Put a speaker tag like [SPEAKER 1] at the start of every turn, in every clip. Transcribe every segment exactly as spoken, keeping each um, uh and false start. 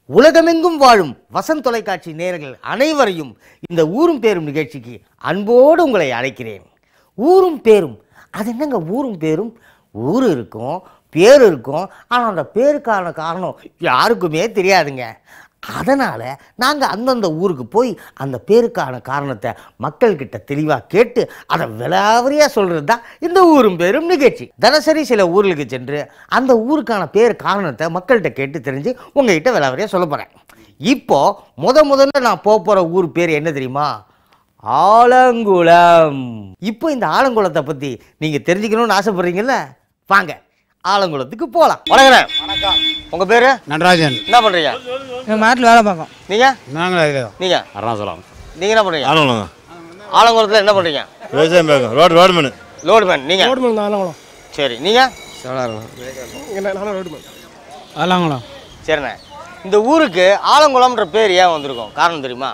[SPEAKER 1] உலகமெங்கும் வாழும் வசந்த் தொலைக்காட்சி நேயர்கள் அனைவரையும் இந்த ஊரும் பேரும் நிகழ்ச்சிக்கு அன்போடு உங்களை அழைக்கிறேன். ஊரும் பேரும் அது என்னங்க? ஊரும் பேரும் ஊர் இருக்கும், பேர் இருக்கும், ஆனால் அந்த பேருக்கான காரணம் யாருக்குமே தெரியாதுங்க. அதனால் நாங்கள் அந்தந்த ஊருக்கு போய் அந்த பேருக்கான காரணத்தை மக்கள்கிட்ட தெளிவாக கேட்டு அதை விலாவரியாக சொல்கிறது தான் இந்த ஊரும் பேரும் நிகழ்ச்சி. தினசரி சில ஊர்களுக்கு சென்று அந்த ஊருக்கான பேர் காரணத்தை மக்கள்கிட்ட கேட்டு தெரிஞ்சு உங்கள்கிட்ட விலாவரியாக சொல்ல போகிறேன். இப்போது முத முதல்ல நான் போக போகிற ஊர் பேர் என்ன தெரியுமா? ஆலங்குளம். இப்போ இந்த ஆலங்குளத்தை பற்றி நீங்கள் தெரிஞ்சுக்கணும்னு ஆசைப்படுறீங்கல்ல, வாங்க ஆலங்குளத்துக்கு போகலாம். வணக்கம். வணக்கம். உங்கள் பேர்?
[SPEAKER 2] நடராஜன்.
[SPEAKER 1] என்ன பண்ணுறீங்க?
[SPEAKER 2] எங்கள் மாட்டில் வேலை பார்க்கோம்.
[SPEAKER 1] நீங்கள்?
[SPEAKER 2] நாங்கள்
[SPEAKER 1] நீங்கள்
[SPEAKER 3] அருணாச்சலம்.
[SPEAKER 1] நீங்கள் என்ன பண்ணுறீங்க?
[SPEAKER 3] ஆலங்குளம்.
[SPEAKER 1] ஆலங்குளத்தில் என்ன பண்ணுறீங்க?
[SPEAKER 3] விவசாயம் பார்க்கும். Road roadman.
[SPEAKER 1] லோடுமேன். நீங்கள்?
[SPEAKER 2] ரோடுமேன் ஆலங்குளம்.
[SPEAKER 1] சரி, நீங்கள்?
[SPEAKER 2] ஆலங்குளம்.
[SPEAKER 1] சரிண்ணே. இந்த ஊருக்கு ஆலங்குளம்ன்ற பேர் ஏன் வந்திருக்கும்? காரணம் தெரியுமா?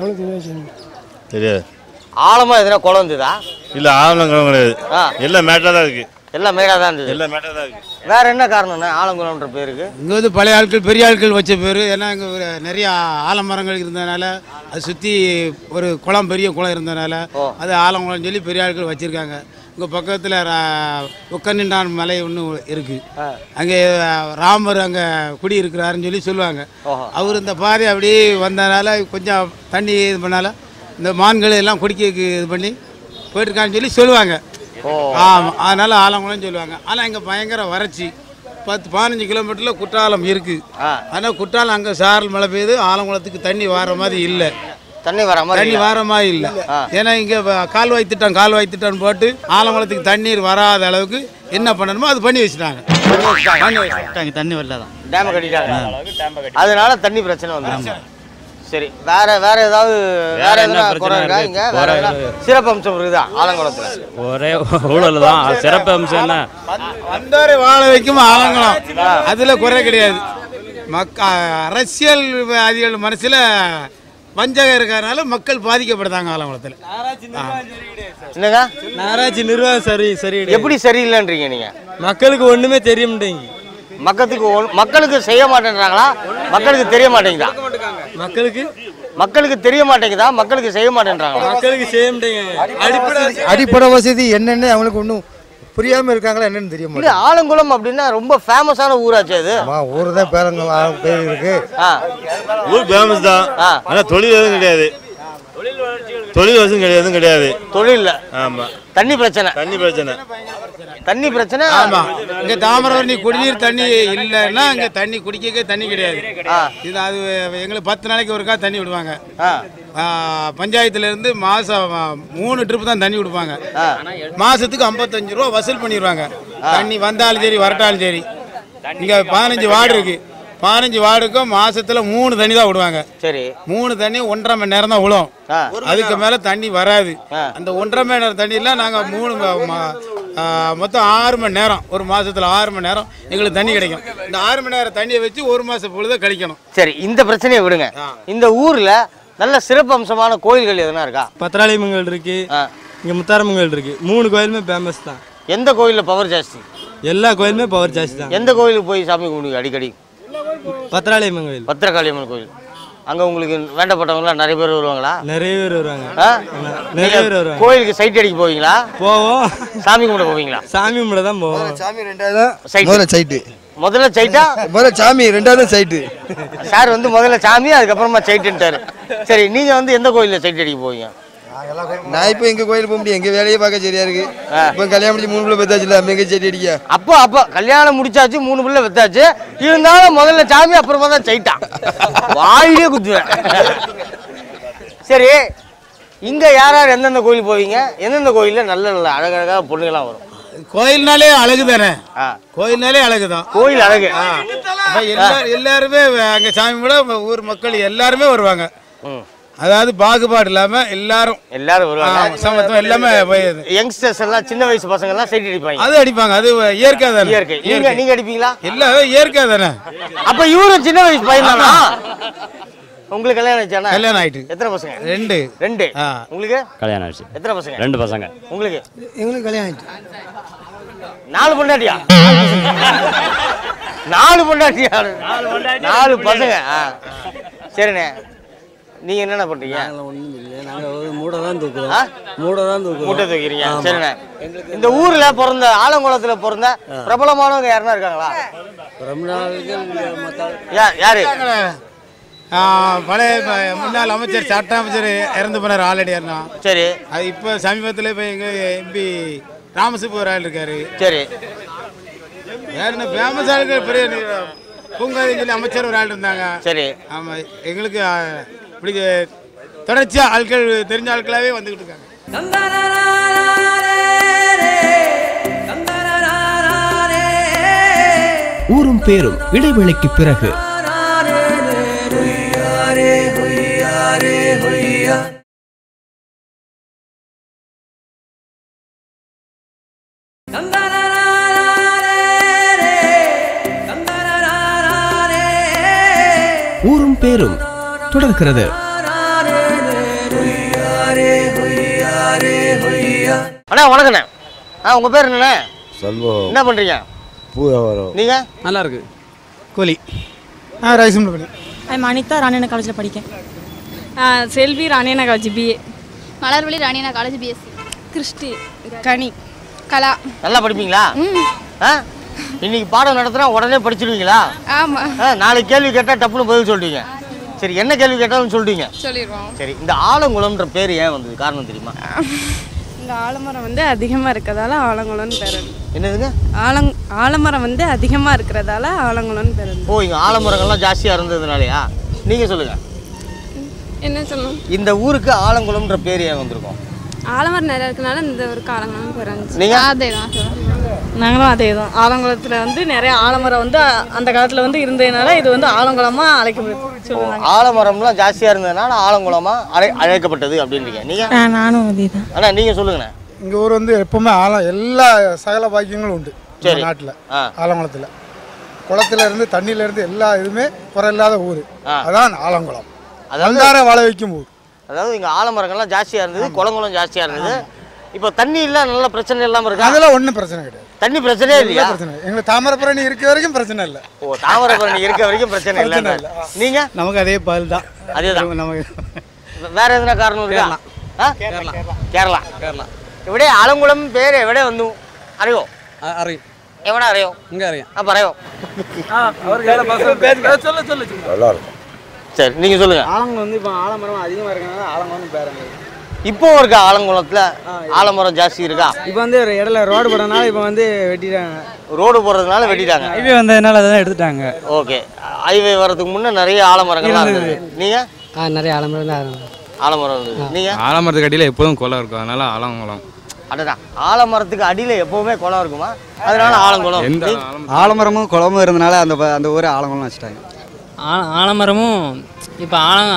[SPEAKER 3] தெரியாது.
[SPEAKER 1] ஆழமாக எதுனா குளம் இருந்ததா?
[SPEAKER 3] இல்லை, ஆலங்குளம் கிடையாது.
[SPEAKER 1] ஆ,
[SPEAKER 3] எல்லாம் மேட்டாக தான் இருக்குது.
[SPEAKER 1] எல்லாம் மேடாக தான் இருந்தது.
[SPEAKER 3] எல்லாம் மேட்டாக தான் இருக்குது.
[SPEAKER 1] வேற என்ன காரணம்ண்ணே ஆலங்குளம்ன்ற பேருக்கு?
[SPEAKER 2] இங்கே வந்து பழைய ஆட்கள் பெரிய ஆட்கள் வச்ச பேர். ஏன்னா இங்கே நிறைய ஆலமரங்கள் இருந்ததுனால அது சுற்றி ஒரு குளம், பெரிய குளம் இருந்ததுனால அது ஆலங்குளம் சொல்லி பெரிய ஆட்கள் வச்சுருக்காங்க. இங்கே பக்கத்தில் உக்கநின்றான் மலை ஒன்று இருக்குது. அங்கே ராமர் அங்கே குடி இருக்கிறாருன்னு சொல்லி சொல்லுவாங்க. அவர் இந்த பாதை அப்படியே வந்ததுனால கொஞ்சம் தண்ணி இது பண்ணால இந்த மான்கள் எல்லாம் குடிக்க இது பண்ணி போயிட்டுருக்கான்னு சொல்லி சொல்லுவாங்க. ஆமாம், அதனால் ஆலங்குளம்னு சொல்லுவாங்க. ஆனால் இங்கே பயங்கர வறட்சி. பத்து பதினஞ்சு கிலோமீட்டரில் குற்றாலம் இருக்குது. ஆனால் குற்றாலம் அங்கே சாரல் மழை பெய்யுது. ஆலங்குளத்துக்கு தண்ணி வர மாதிரி இல்லை.
[SPEAKER 1] தண்ணி வர மாதிரி
[SPEAKER 2] தண்ணி வர மாதிரி இல்லை. ஏன்னா இங்கே கால்வாய் திட்டம் கால்வாய் திட்டம் போட்டு ஆலங்குளத்துக்கு தண்ணீர் வராத அளவுக்கு என்ன பண்ணணுமோ அது பண்ணி வச்சுட்டாங்க. தண்ணி வரல தான்
[SPEAKER 1] டேம் கட்டிட்டாங்க. அதனால தண்ணி பிரச்சனை வந்து. சரி, வேற வேற ஏதாவது வேற எதுவும் குறை இருக்கா? இங்க வேற சிறப்பு அம்சம் இருக்குதா ஆலங்குளத்துல? ஒரே
[SPEAKER 3] ஊழல் தான் சிறப்பு அம்சம். என்ன
[SPEAKER 2] வந்தாரை வாழ வைக்கும் ஆலங்குளம், அதுல குறை கிடையாது. மக்க அரசியல்வாதிகள் மனசுல வஞ்சகம் இருக்கிறதுனால மக்கள் பாதிக்கப்படுறாங்க ஆலங்குளத்தில்.
[SPEAKER 1] என்னங்க?
[SPEAKER 4] நகராட்சி நிர்வாகம் சரி சரி
[SPEAKER 1] எப்படி சரியில்லைன்றீங்க நீங்க?
[SPEAKER 4] மக்களுக்கு ஒண்ணுமே தெரிய மாட்டேங்குது.
[SPEAKER 1] மக்களுக்கு மக்களுக்கு செய்ய மாட்டேன்றாங்களா? மக்களுக்கு தெரிய மாட்டேங்குதா?
[SPEAKER 4] மக்களுக்கு
[SPEAKER 1] மக்களுக்கு தெரிய மாட்டேங்குதா? மக்களுக்கு செய்ய மாட்டேன்றாங்களா?
[SPEAKER 4] மக்களுக்கு செய்ய மாட்டேங்குது. அடிப்படை
[SPEAKER 5] அடிப்படை வசதி என்னென்னு அவங்களுக்கு ஒன்றும் புரியாமல் இருக்காங்களா என்னன்னு தெரிய
[SPEAKER 1] இல்லை. ஆலங்குளம் அப்படின்னா ரொம்ப ஃபேமஸான ஊராச்சு அது.
[SPEAKER 5] ஊர் தான் பேரங்க பேர் இருக்கு.
[SPEAKER 3] ஊர் ஃபேமஸ் தான். ஆனால் தொழில் எதுவும் கிடையாது. தொழில் வசதி கிடையாது கிடையாது
[SPEAKER 1] தொழில் இல்லை.
[SPEAKER 3] ஆமாம்.
[SPEAKER 1] தண்ணி பிரச்சனை.
[SPEAKER 3] தண்ணி பிரச்சனை.
[SPEAKER 1] தண்ணி பிரச்சனை.
[SPEAKER 2] ஆமாம். இங்கே தாமிரபரணி குடிநீர் தண்ணி இல்லைன்னா இங்கே தண்ணி குடிக்க தண்ணி கிடையாது. இது அது எங்களுக்கு பத்து நாளைக்கு ஒருக்கா தண்ணி விடுவாங்க. பஞ்சாயத்துல இருந்து மாசம் மூணு ட்ரிப் தான் தண்ணி கொடுப்பாங்க. மாசத்துக்கு ஐம்பத்தஞ்சு ரூபா வசூல் பண்ணிடுவாங்க. தண்ணி வந்தாலும் சரி வரட்டாலும் சரி. இங்கே பதினஞ்சு வார்டு இருக்கு. பதினஞ்சு வார்டுக்கும் மாசத்துல மூணு தண்ணி தான் விடுவாங்க. சரி, மூணு தண்ணி ஒன்றரை மணி நேரம் தான் விழும். அதுக்கு மேல தண்ணி வராது. அந்த ஒன்றரை மணி நேரம் தண்ணியெல்லாம் நாங்க மூணு மொத்தம் ஆறு மணி நேரம், ஒரு மாசத்துல ஆறு மணி நேரம் எங்களுக்கு தண்ணி கிடைக்கும். இந்த ஆறு மணி நேரம் தண்ணியை வச்சு ஒரு மாசம் பொழுத கழிக்கணும்.
[SPEAKER 1] சரி, இந்த பிரச்சனையை விடுங்க. இந்த ஊர்ல நல்ல சிறப்பு அம்சமான கோயில்கள் எதுனா இருக்கா?
[SPEAKER 4] பத்திராளிமங்கல் இருக்கு, இங்க முத்தாரமங்கல் இருக்கு. மூணு கோயிலுமே ஃபேமஸ் தான்.
[SPEAKER 1] எந்த கோயில்ல பவர் ஜாஸ்தி?
[SPEAKER 4] எல்லா கோயிலுமே பவர் ஜாஸ்தி தான்.
[SPEAKER 1] எந்த கோயிலுக்கு போய் சாமி கும்பிடுங்க அடிக்கடி?
[SPEAKER 4] பத்திராளிமங்கல்.
[SPEAKER 1] பத்திரகாளியம்மன் கோயில். அங்க உங்களுக்கு வேண்டப்பட்டவங்களா நிறைய பேர் வருவாங்களா?
[SPEAKER 4] நிறைய பேர் வருவாங்க. நிறைய பேர் வருவாங்க.
[SPEAKER 1] கோயிலுக்கு சைட் அடிக்க போவீங்களா?
[SPEAKER 4] போவோம்.
[SPEAKER 1] சாமி கும்பிட போவீங்களா?
[SPEAKER 4] சாமி கும்பிட தான் போவோம்.
[SPEAKER 5] சாமி ரெண்டாவது முதல்ல சைட்டு.
[SPEAKER 1] முதல்ல சைட்டா?
[SPEAKER 5] முதல்ல சாமி ரெண்டாவது சைட்டு.
[SPEAKER 1] சார் வந்து முதல்ல சாமி அதுக்கப்புறமா சைட்டுன்ட்டாரு. சரி, நீங்க வந்து எந்த கோயிலில் சைட் அடிக்க போவீங்க?
[SPEAKER 5] நான் இப்போ எங்க கோயில் போக முடியும், எங்க வேலையே பார்க்க சரியா இருக்கு. இப்போ கல்யாணம் முடிச்சு மூணு பிள்ளை பெத்தாச்சுல, நம்ம எங்க சைட் அடிக்க?
[SPEAKER 1] அப்போ அப்போ கல்யாணம் முடிச்சாச்சு, மூணு பிள்ளை பெத்தாச்சு, இருந்தாலும் முதல்ல சாமி அப்புறமா தான் சைட்டா. வாயிலே குத்துவேன். சரி, இங்க யார் யார் எந்தெந்த கோயில் போவீங்க? எந்தெந்த கோயில்ல நல்ல நல்ல அழகழகாக பொண்ணுங்களாம் வரும்?
[SPEAKER 2] கோயில்னாலே அழகு தானே. கோயில்னாலே அழகுதான்.
[SPEAKER 1] கோயில் அழகு.
[SPEAKER 2] எல்லாருமே அங்க சாமி கூட ஊர் மக்கள் எல்லாருமே வருவாங்க. அதாவது பாகுபாடு இல்லாம எல்லாரும்
[SPEAKER 1] எல்லாரும் வருவாங்க.
[SPEAKER 2] சமத்துவம் எல்லாமே.
[SPEAKER 1] யங்ஸ்டர்ஸ் எல்லாம் சின்ன வயசு பசங்க எல்லாம் சைட் அடிப்பாங்க.
[SPEAKER 2] அது அடிப்பாங்க. அது இயற்கை தானே.
[SPEAKER 1] இயற்கை. நீங்க நீங்க அடிப்பீங்களா?
[SPEAKER 2] எல்லாம் இயற்கை தானே.
[SPEAKER 1] அப்ப இவரும் சின்ன வயசு பையன் தானா? உங்களுக்கு கல்யாணம் ஆயிடுச்சா?
[SPEAKER 2] கல்யாணம் ஆயிட்டு.
[SPEAKER 1] எத்தனை பசங்க?
[SPEAKER 2] ரெண்டு.
[SPEAKER 1] ரெண்டு. உங்களுக்கு
[SPEAKER 3] கல்யாணம் ஆயிடுச்சு.
[SPEAKER 1] எத்தனை பசங்க?
[SPEAKER 3] ரெண்டு பசங்க.
[SPEAKER 1] உங்களுக்கு?
[SPEAKER 5] எங்களுக்கு கல்யாணம் ஆயிடுச்சு.
[SPEAKER 1] நாலு பொண்டாட்டியா? நாலு பொண்டாட்டி நாலு பசங்க ஆ சரிண்ணே நீங்க என்னென்ன பண்றீங்க?
[SPEAKER 6] ஒன்றும் இல்லை, நாங்கள் ஒரு மூடை தான் தூக்குறோம். மூடை தான் தூக்குறோம்.
[SPEAKER 1] மூட்டை தூக்கிறீங்க. சரிண்ணே. இந்த ஊர்ல பிறந்த ஆலங்குளத்துல பிறந்த பிரபலமானவங்க யாருன்னா இருக்காங்களா? யாரு?
[SPEAKER 2] பழைய முன்னாள் அமைச்சர் சட்ட அமைச்சர் இறந்து போனார் ஆல்ரெடி யாருன்னா.
[SPEAKER 1] சரி.
[SPEAKER 2] அது இப்போ சமீபத்தில் இப்போ எங்கள் எம்பி ராமசுப்பு ஒரு ஆள் இருக்காரு.
[SPEAKER 1] சரி.
[SPEAKER 2] வேற என்ன ஃபேமஸ் ஆளுக்கு பெரிய பூங்காதின்னு சொல்லி அமைச்சர் ஒரு ஆள் இருந்தாங்க.
[SPEAKER 1] சரி.
[SPEAKER 2] ஆமாம், எங்களுக்கு இப்படி தொடர்ச்சியாக ஆட்கள் தெரிஞ்ச ஆட்களாகவே வந்துக்கிட்டு இருக்காங்க.
[SPEAKER 7] ஊரும் பேரும் இடைவேளைக்கு பிறகு ஊரும் பேரும் தொடர்கிறது.
[SPEAKER 1] அண்ணா வணக்கண்ணே. ஆ உங்க பேர் என்னண்ணே?
[SPEAKER 3] சண்முகம்.
[SPEAKER 1] என்ன பண்றீங்க?
[SPEAKER 3] பூ வியாபாரம்.
[SPEAKER 1] நீங்க?
[SPEAKER 2] நல்லா இருக்கு. கோழி. ஆ ரைஸ் மில்.
[SPEAKER 8] அனிதா ராணியண்ணா காலேஜில் படிக்கேன். செல்வி ராணியண்ணா college BA.
[SPEAKER 9] Malarvizhi ராணியண்ணா college BSc.
[SPEAKER 8] Christie கனி கலா.
[SPEAKER 1] நல்லா படிப்பீங்களா? ஆ இன்னைக்கு பாடம் நடத்துனா உடனே படிச்சிருவீங்களா?
[SPEAKER 8] ஆமா.
[SPEAKER 1] நாளைக்கு கேள்வி கேட்டால் டப்புன்னு பதில் சொல்லிட்டீங்க. சரி, என்ன கேள்வி கேட்டாலும் சொல்லிட்டீங்க.
[SPEAKER 8] சொல்லிடுவோம்.
[SPEAKER 1] சரி, இந்த ஆலங்குளம்ன்ற பேர் ஏன் வந்தது? காரணம் தெரியுமா?
[SPEAKER 8] இந்த ஆலமரம் வந்து அதிகமாக இருக்கிறதால ஆலங்குளம்னு பேர்.
[SPEAKER 1] என்னதுங்க?
[SPEAKER 8] ஆலங் ஆலமரம் வந்து அதிகமாக இருக்கிறதால ஆலங்குளம்னு பேர்.
[SPEAKER 1] ஓ, இங்கே ஆலமரங்கள்லாம் ஜாஸ்தியாக இருந்ததுனாலயா? நீங்கள் சொல்லுங்கள்.
[SPEAKER 8] என்ன சொல்லணும்?
[SPEAKER 1] இந்த ஊருக்கு ஆலங்குளம்ன்ற பேர் ஏன் வந்திருக்கும்?
[SPEAKER 8] ஆலமரம் நிறைய இருக்கனால இந்த ஊருக்கு ஆலங்குளம்னு பேர் வந்துச்சு.
[SPEAKER 1] நீங்கள்?
[SPEAKER 8] அதே தான். நாங்களும் அதே தான். ஆலங்குளத்தில் வந்து நிறைய ஆலமரம் வந்து அந்த காலத்தில் வந்து இருந்ததுனால இது வந்து ஆலங்குளமாக அழைக்கப்படுது.
[SPEAKER 1] ஆலமரம்லாம் ஜாஸ்தியாக இருந்ததுனால ஆலங்குளமாக அழை அழைக்கப்பட்டது அப்படின்றீங்க. நீங்கள்?
[SPEAKER 8] நானும் அதே தான்.
[SPEAKER 1] அண்ணா நீங்கள் சொல்லுங்கண்ணே.
[SPEAKER 10] எங்கள் ஊர் வந்து எப்பவுமே ஆலம் எல்லா சகல பாக்கியங்களும் உண்டு.
[SPEAKER 1] சரி.
[SPEAKER 10] நாட்டில் ஆலங்குளத்தில் குளத்துல இருந்து தண்ணியில இருந்து எல்லா இதுவுமே குறை இல்லாத ஊர். அதான் ஆலங்குளம். அதாவது வாழ வைக்கும் ஊர்.
[SPEAKER 1] அதாவது இங்கே ஆலமரங்கள்லாம் ஜாஸ்தியாக இருந்தது, குளங்களும் ஜாஸ்தியாக இருந்தது. இப்போ தண்ணி இல்லை, நல்ல பிரச்சனை இல்லாமல் இருக்கு.
[SPEAKER 10] அதெல்லாம் ஒன்றும் பிரச்சனை கிடையாது.
[SPEAKER 1] தண்ணி பிரச்சனையே இல்லையா?
[SPEAKER 10] பிரச்சனை எங்களுக்கு தாமிரபரணி இருக்க வரைக்கும் பிரச்சனை இல்லை.
[SPEAKER 1] ஓ, தாமிரபரணி இருக்க வரைக்கும் பிரச்சனை இல்லை. நீங்க?
[SPEAKER 2] நமக்கு அதே பதில் தான்.
[SPEAKER 1] அதே தான். நமக்கு வேற எதுனா காரணம் இருக்கா? கேரளா. கேரளா. கேரளா. ഇവിടെ ആലങ്കുളം പേര് എവിടെ വന്നു അറിയോ?
[SPEAKER 6] അറിയും.
[SPEAKER 1] എവിടെ അറിയോ?
[SPEAKER 6] ഇങ്ങ അറിയാം.
[SPEAKER 1] ആ പറയോ.
[SPEAKER 3] நல்லா இருக்கும்.
[SPEAKER 1] சரி, நீங்க சொல்லுங்க.
[SPEAKER 6] ஆலங்குளம் வந்து இப்போ ஆலமரம் அதிகமாக இருக்கனால ஆலங்குளம்னு பேருங்க.
[SPEAKER 1] இப்போ இருக்கா ஆலங்குளத்துல ஆலமரம் ஜாஸ்தி இருக்கா?
[SPEAKER 6] இப்போ வந்து ஒரு இடத்துல ரோடு போடுறதுனால இப்போ வந்து வெட்டிட்டாங்க.
[SPEAKER 1] ரோடு போடுறதுனால வெட்டிட்டாங்க.
[SPEAKER 6] ஹைவே வந்ததுனால அதெல்லாம் எடுத்துட்டாங்க.
[SPEAKER 1] ஓகே. ஹைவே வரதுக்கு முன்னே நிறைய ஆலமரங்கள்லாம் இருந்தது. நீங்க?
[SPEAKER 6] ஆ நிறைய ஆலமரம் தான்
[SPEAKER 1] ஆலமரம் இருந்தது. நீங்க?
[SPEAKER 11] ஆலமரத்துக்கு அடியில் எப்போதும் குளம் இருக்கும், அதனால ஆலங்குளம்.
[SPEAKER 1] அடடா, ஆலமரத்துக்கு அடியில் எப்பவுமே குளம் இருக்குமா? அதனால ஆலங்குளம்.
[SPEAKER 6] ஆலமரமும் குளமும் இருந்தனால அந்த அந்த ஊரை ஆலங்குளம் வச்சுட்டாங்க.
[SPEAKER 12] ஆலமரமும் இப்போ ஆலம்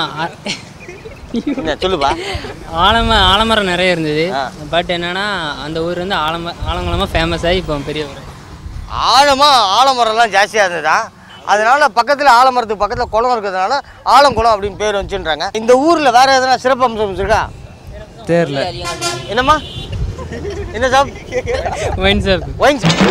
[SPEAKER 1] சொல்லுப்பா.
[SPEAKER 12] ஆலம ஆலமரம் நிறைய இருந்தது. பட் என்னன்னா அந்த ஊர் வந்து ஆலம ஆலங்குளமாக ஃபேமஸ் ஆகி இப்போ பெரிய ஊர்.
[SPEAKER 1] ஆழமாக ஆலமரம்லாம் ஜாஸ்தியாக இருந்ததா, அதனால பக்கத்தில் ஆலமரத்துக்கு பக்கத்தில் குளம் இருக்கிறதுனால ஆலங்குளம் அப்படின்னு பேர் வந்துச்சுன்றாங்க. இந்த ஊரில் வேற எதனா சிறப்பு அம்சம் இருக்கா?
[SPEAKER 6] தெரியல.
[SPEAKER 1] என்னம்மா? என்ன shop?
[SPEAKER 12] Wine shop.
[SPEAKER 1] Wine shop.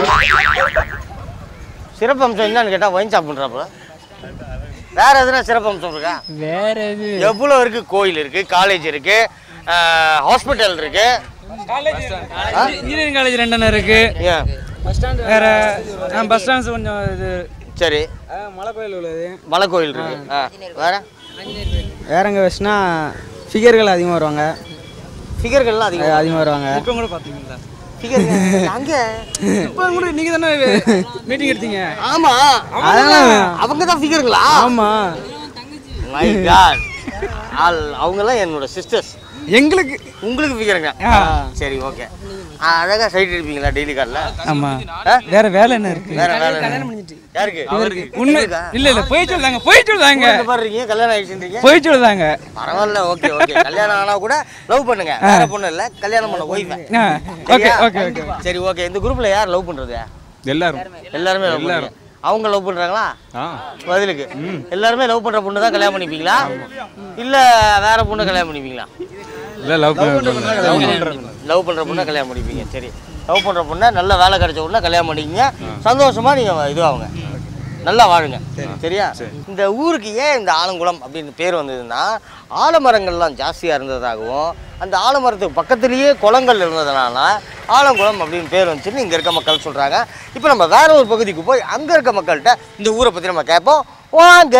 [SPEAKER 1] சிறப்பு அம்சம் என்னன்னு கேட்டால் ஒயின் ஷாப் பண்ணுறாப்புல. வேற எதுனா சிறப்பு அம்சம் இருக்கா?
[SPEAKER 12] வேற எது?
[SPEAKER 1] எவ்வளோ இருக்கு? கோயில் இருக்கு, காலேஜ் இருக்கு, ஹாஸ்பிட்டல் இருக்கு,
[SPEAKER 12] இன்ஜினியரிங் காலேஜ் ரெண்டு இருக்கு.
[SPEAKER 6] வேற பஸ் ஸ்டாண்ட்ஸ் கொஞ்சம் இது.
[SPEAKER 1] சரி.
[SPEAKER 6] மலை கோயில் உள்ளது.
[SPEAKER 1] மலை கோயில் இருக்கு. வேற
[SPEAKER 6] வேற எங்கே வச்சுனா ஃபிகர்கள் அதிகமாக வருவாங்க.
[SPEAKER 1] ஃபிகர்கள்லாம் அதிகம்
[SPEAKER 6] அதிகமாக வருவாங்க.
[SPEAKER 12] இப்போ கூட பார்த்தீங்களா
[SPEAKER 1] ஃபிகர்கள் அங்கே?
[SPEAKER 12] இப்போ கூட நீங்கள் தானே மீட்டிங் எடுத்தீங்க?
[SPEAKER 1] ஆமா, அவங்க தான் ஃபிகர்களா?
[SPEAKER 6] ஆமா.
[SPEAKER 1] மை காட், ஆல் அவங்கெல்லாம் என்னோட சிஸ்டர்ஸ்.
[SPEAKER 6] எங்களுக்கு
[SPEAKER 1] உங்களுக்கு ஃபிகருங்க. சரி, ஓகே. அழகா சைட் எடுப்பீங்களா டெய்லி காலில்?
[SPEAKER 6] ஆமா. வேற வேலை என்ன இருக்கு?
[SPEAKER 1] வேற வேலை கல்யாணம் பண்ணிட்டு யாருக்கு? அவருக்கு.
[SPEAKER 6] உண்மை இல்ல இல்ல போய் சொல்றாங்க போய் சொல்றாங்க
[SPEAKER 1] பாருங்க, கல்யாணம் ஆயிடுச்சுன்றீங்க.
[SPEAKER 6] போய் சொல்றாங்க.
[SPEAKER 1] பரவாயில்ல, ஓகே ஓகே. கல்யாணம் ஆனா கூட லவ் பண்ணுங்க. வேற பொண்ணு இல்ல, கல்யாணம் பண்ண ஒய்ஃப்.
[SPEAKER 6] Okay okay okay.
[SPEAKER 1] சரி, ஓகே. இந்த குரூப்ல யார் லவ் பண்றது?
[SPEAKER 11] எல்லாரும்.
[SPEAKER 1] எல்லாருமே லவ் பண்றாங்க. அவங்க லவ் பண்றாங்களா? பதிலுக்கு எல்லாருமே லவ் பண்ற பொண்ணு தான் கல்யாணம் பண்ணிப்பீங்களா, இல்ல வேற பொண்ணு கல்யாணம் பண்ணிப்பீங்களா?
[SPEAKER 11] இல்ல லவ் பண்ற
[SPEAKER 1] லவ் பண்ற பொண்ணை கல்யாணம் பண்ணிப்பீங்க. சரி, லவ் பண்ற பொண்ணை நல்ல வேலை கிடைச்ச உடனே கல்யாணம் பண்ணிக்கிங்க. சந்தோஷமா நீங்க இதுவாகுங்க. நல்லா வாழுங்க. சரியா? இந்த ஊருக்கு ஏன் இந்த ஆலங்குளம் அப்படின்னு பேர் வந்ததுன்னா ஆலமரங்கள்லாம் ஜாஸ்தியாக இருந்ததாகவும் அந்த ஆலமரத்துக்கு பக்கத்துலேயே குளங்கள் இருந்ததுனால ஆலங்குளம் அப்படின்னு பேர் வந்துச்சுன்னு இங்கே இருக்க மக்கள் சொல்கிறாங்க. இப்போ நம்ம வேற ஒரு பகுதிக்கு போய் அங்கே இருக்க மக்கள்கிட்ட இந்த ஊரை பற்றி நம்ம கேட்போம். வாங்க.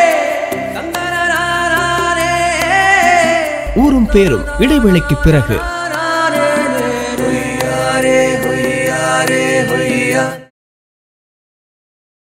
[SPEAKER 7] ஊரும் பேரும் இடைவேளைக்கு பிறகு